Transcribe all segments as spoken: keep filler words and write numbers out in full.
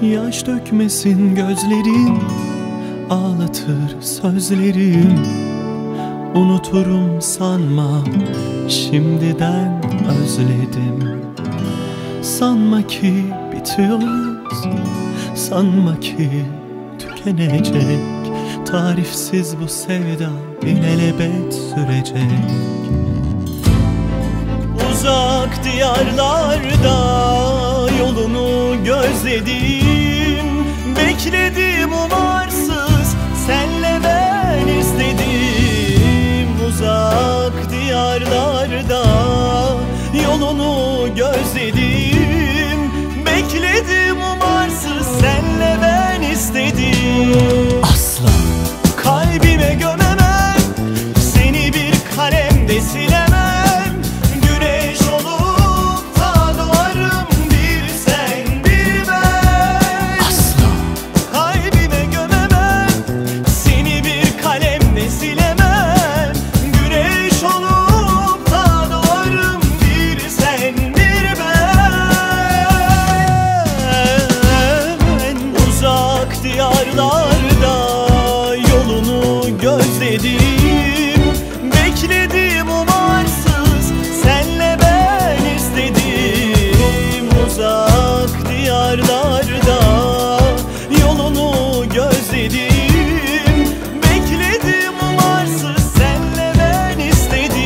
Yaş dökmesin gözlerin, ağlatır sözlerim. Unuturum sanma, şimdiden özledim. Sanma ki bitiyoruz, sanma ki tükenecek. Tarifsiz bu sevda ilelebet sürecek. Uzak diyarlarda yolunu gözledim. Bekledim umarsız, senle ben istedim. Uzak diyarlarda yolunu gözledim. Bekledim umarsız, senle ben istedim. Asla kalbime gömemem, seni bir kalemde silemem. Güneş olup da doğarım, bir sen bir ben. Asla kalbime gömemem, seni bir kalemde silemem. Güneş olup da doğarım, bir sen bir ben. Uzak diyarlarda yolunu gözledim. Bekledim umarsız, senle ben istedim. Uzak diyarlarda yolunu gözledim. Bekledim umarsız, senle ben istedim.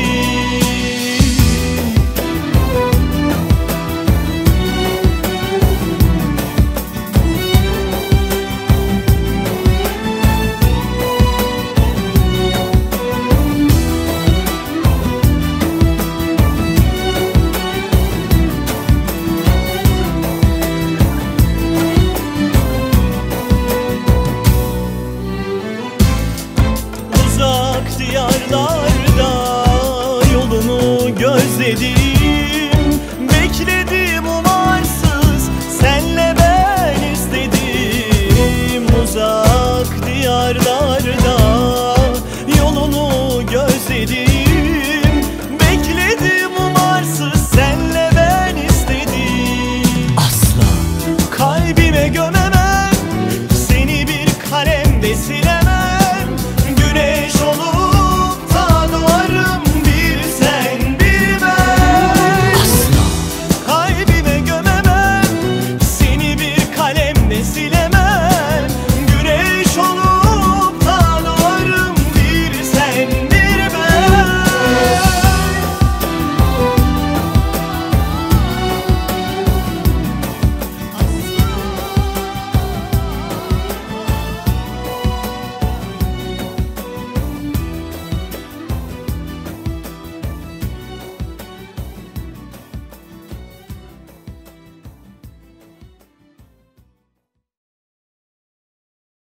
Uzak diyarlarda yolunu gözledim.